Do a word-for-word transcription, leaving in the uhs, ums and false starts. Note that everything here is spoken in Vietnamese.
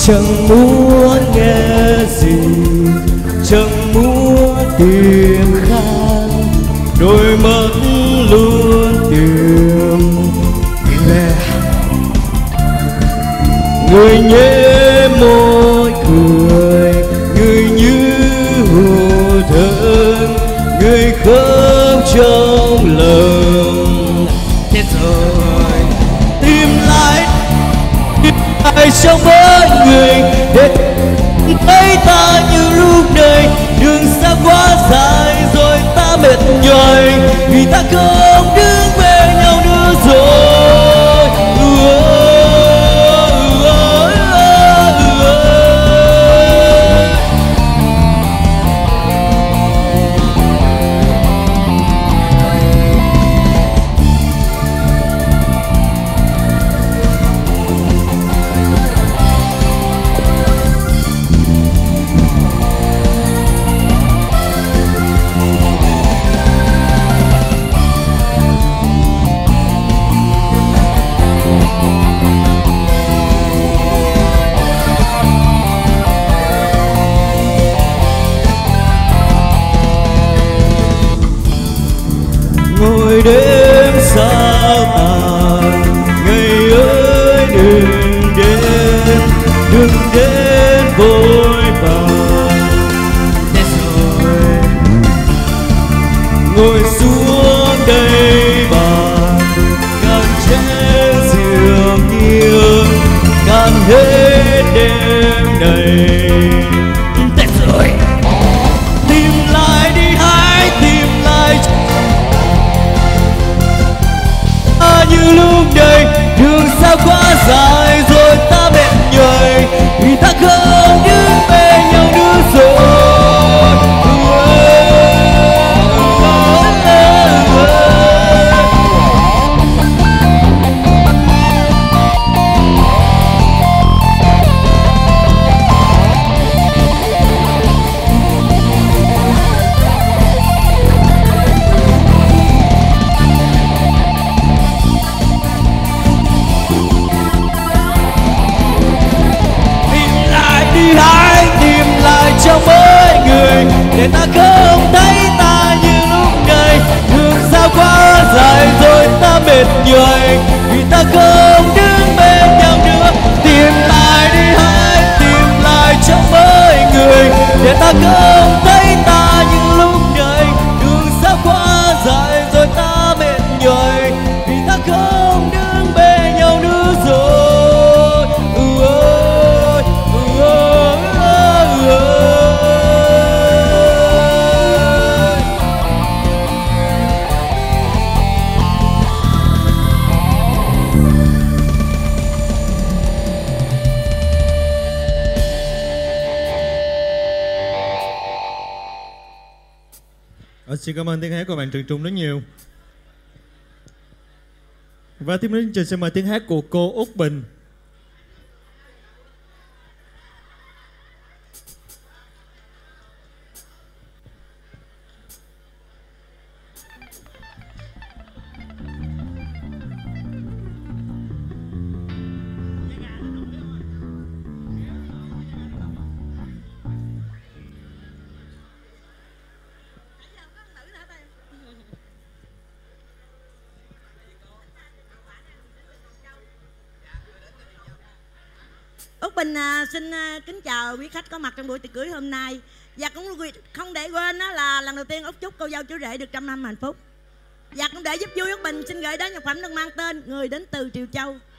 chẳng muốn nghe gì, chẳng muốn tìm khác, đôi mắt luôn tìm về. Người nhếch môi cười, người như hồ thơm, người khóc trong lòng. Thế rồi tìm lại, tìm lại trong mỗi người để thấy ta như lúc này. Đường xa quá dài rồi ta mệt nhoài, vì ta không đứng bên nhau nữa rồi. Ngồi đêm sao tàn, ngày ơi đừng đến, đừng đến vội vàng. Thế rồi ngồi xuống đây bàn, càng chén rượu nhiều, càng hết đêm này. Thế rồi tìm lại đi, hãy tìm lại như lúc đây. Đường xa quá dài rồi ta mệt nhoài, vì ta không đứng bên nhau nữa rồi. Trong mỗi người để ta không thấy ta như lúc này. Đường xa quá dài rồi ta mệt nhoài, vì ta không đứng bên nhau nữa. Tìm lại đi, hãy tìm lại trong mỗi người để ta không thấy ta như lúc này. Đường xa quá dài rồi ta mệt nhoài, vì ta không đứng bên nhau nữa rồi. Xin cảm ơn tiếng hát của bạn Trường Trung rất nhiều. Và tiếp đến chương trình xin mời tiếng hát của cô Út Bình. Út Bình à, xin à, kính chào quý khách có mặt trong buổi tiệc cưới hôm nay. Và cũng không để quên đó là lần đầu tiên Út chúc cô dâu chú rể được trăm năm hạnh phúc. Và cũng để giúp vui Út Bình xin gửi đến nhạc phẩm được mang tên Người Đến Từ Triều Châu.